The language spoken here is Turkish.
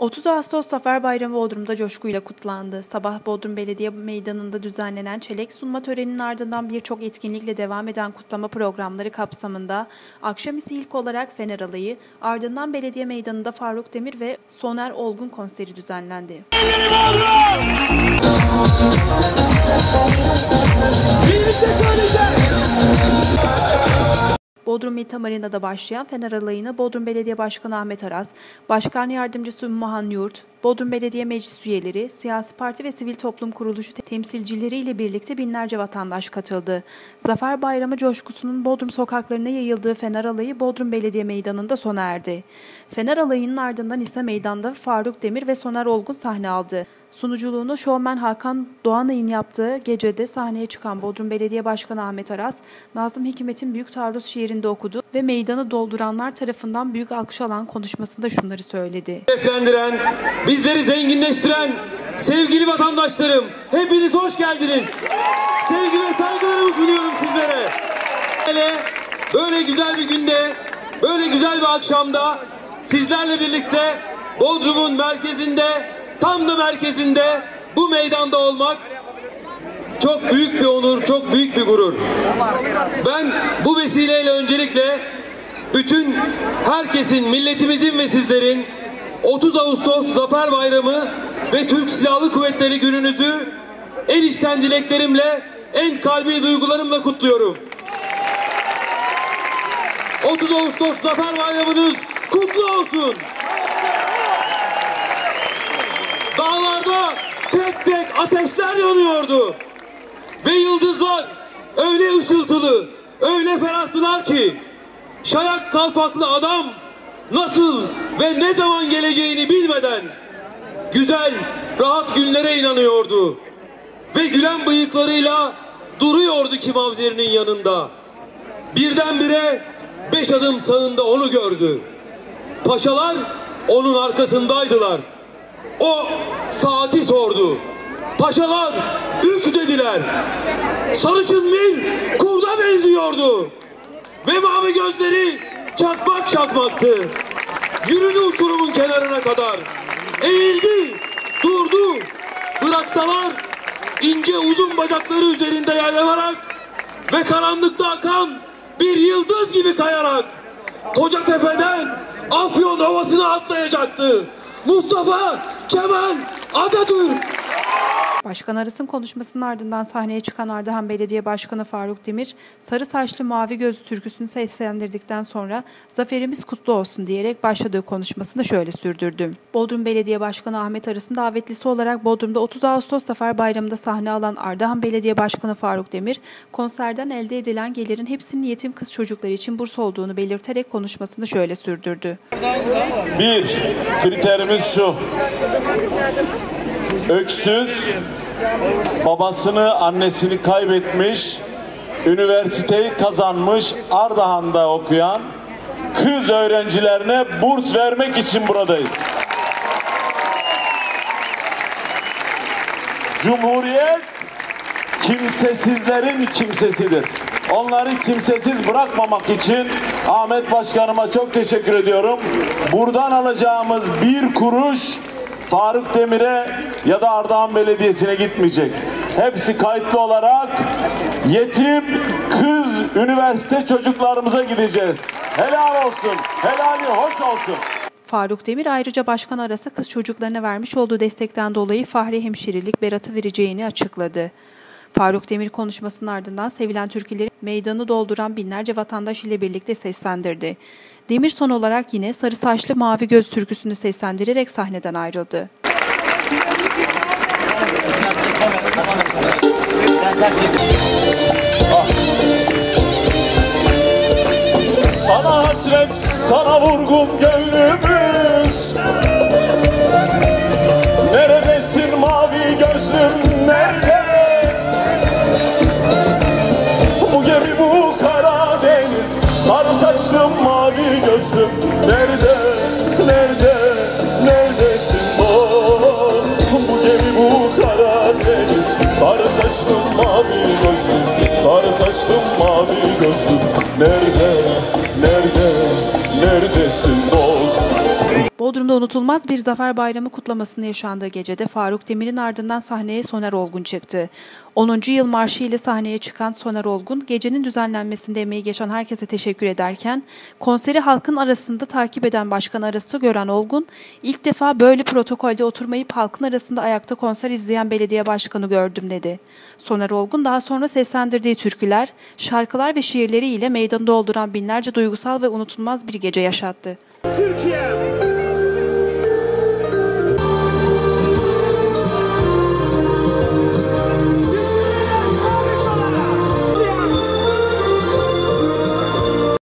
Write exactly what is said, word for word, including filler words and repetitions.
otuz Ağustos Zafer Bayramı Bodrum'da coşkuyla kutlandı. Sabah Bodrum Belediye Meydanı'nda düzenlenen çelenk sunma töreninin ardından birçok etkinlikle devam eden kutlama programları kapsamında akşamüstü ilk olarak Fener Alayı, ardından Belediye Meydanı'nda Faruk Demir ve Soner Olgun konseri düzenlendi. Bodrum Milli Marina'da başlayan Fener Alayı'na Bodrum Belediye Başkanı Ahmet Aras, Başkan Yardımcısı Ümmühan Yurt, Bodrum Belediye Meclis üyeleri, siyasi parti ve sivil toplum kuruluşu temsilcileriyle birlikte binlerce vatandaş katıldı. Zafer Bayramı coşkusunun Bodrum sokaklarına yayıldığı Fener Alayı Bodrum Belediye Meydanı'nda sona erdi. Fener Alayı'nın ardından ise meydanda Faruk Demir ve Soner Olgun sahne aldı. Sunuculuğunu şovmen Hakan Doğanay'ın yaptığı gecede sahneye çıkan Bodrum Belediye Başkanı Ahmet Aras, Nazım Hikmet'in Büyük Taarruz şiirinde okudu ve meydanı dolduranlar tarafından büyük alkış alan konuşmasında şunları söyledi. Şereflendiren, bizleri zenginleştiren sevgili vatandaşlarım, hepiniz hoş geldiniz. Sevgi ve saygılarımı sunuyorum sizlere. Hele böyle güzel bir günde, böyle güzel bir akşamda sizlerle birlikte Bodrum'un merkezinde, tam da merkezinde bu meydanda olmak çok büyük bir onur, çok büyük bir gurur. Ben bu vesileyle öncelikle bütün herkesin, milletimizin ve sizlerin otuz Ağustos Zafer Bayramı ve Türk Silahlı Kuvvetleri gününüzü en içten dileklerimle, en kalbi duygularımla kutluyorum. otuz Ağustos Zafer Bayramınız kutlu olsun. Dağlarda tek tek ateşler yanıyordu. Ve yıldızlar öyle ışıltılı, öyle ferahtılar ki şayak kalpaklı adam nasıl ve ne zaman geleceğini bilmeden güzel, rahat günlere inanıyordu. Ve gülen bıyıklarıyla duruyordu ki mavzerinin yanında. Birdenbire beş adım sağında onu gördü. Paşalar onun arkasındaydılar. O saati sordu. Paşalar üç dediler. Sarışın bir kurda benziyordu. Ve mavi gözleri çakmak çakmaktı. Yürüdü uçurumun kenarına kadar. Eğildi, durdu. Bıraksalar ince uzun bacakları üzerinde yaylanarak ve karanlıkta akan bir yıldız gibi kayarak Kocatepe'den Afyon Ovası'na atlayacaktı. Mustafa Kemal Atatürk. Başkan Aras'ın konuşmasının ardından sahneye çıkan Ardahan Belediye Başkanı Faruk Demir, sarı saçlı mavi gözlü türküsünü seslendirdikten sonra "Zaferimiz kutlu olsun" diyerek başladığı konuşmasını şöyle sürdürdü. Bodrum Belediye Başkanı Ahmet Aras'ın davetlisi olarak Bodrum'da otuz Ağustos Zafer Bayramı'nda sahne alan Ardahan Belediye Başkanı Faruk Demir, konserden elde edilen gelirin hepsinin yetim kız çocukları için burs olduğunu belirterek konuşmasını şöyle sürdürdü. Bir kriterimiz şu: öksüz, babasını, annesini kaybetmiş, üniversiteyi kazanmış, Ardahan'da okuyan kız öğrencilerine burs vermek için buradayız. Cumhuriyet kimsesizlerin kimsesidir. Onları kimsesiz bırakmamak için Ahmet Başkanıma çok teşekkür ediyorum. Buradan alacağımız bir kuruş Faruk Demir'e ya da Ardahan Belediyesi'ne gitmeyecek. Hepsi kayıtlı olarak yetim kız üniversite çocuklarımıza gideceğiz. Helal olsun, helali hoş olsun. Faruk Demir ayrıca Başkan Aras'a kız çocuklarına vermiş olduğu destekten dolayı Fahri Hemşirelik beratı vereceğini açıkladı. Faruk Demir konuşmasının ardından sevilen türküleri meydanı dolduran binlerce vatandaş ile birlikte seslendirdi. Demir son olarak yine sarı saçlı mavi göz türküsünü seslendirerek sahneden ayrıldı. Sana hasret, sana vurgun gönlümüz. Neredesin mavi gözlüm, nerede? Bu gemi bu Karadeniz, sarı saçlım mavi gözlüm, nerede, nerede, neredesin o? Bu gemi bu Karadeniz, sarı saçlım mavi gözlüm, sarı saçlım mavi gözlüm, nerede, nerede, neredesin dost? Bodrum'da unutulmaz bir Zafer Bayramı kutlamasının yaşandığı gecede Faruk Demir'in ardından sahneye Soner Olgun çıktı. onuncu yıl marşı ile sahneye çıkan Soner Olgun, gecenin düzenlenmesinde emeği geçen herkese teşekkür ederken, konseri halkın arasında takip eden Başkan Aras'ı gören Olgun, ilk defa böyle protokolde oturmayıp halkın arasında ayakta konser izleyen belediye başkanı gördüm dedi. Soner Olgun daha sonra seslendirdiği türküler, şarkılar ve şiirleriyle meydanı dolduran binlerce duygusal ve unutulmaz bir gece yaşattı. Türkiye!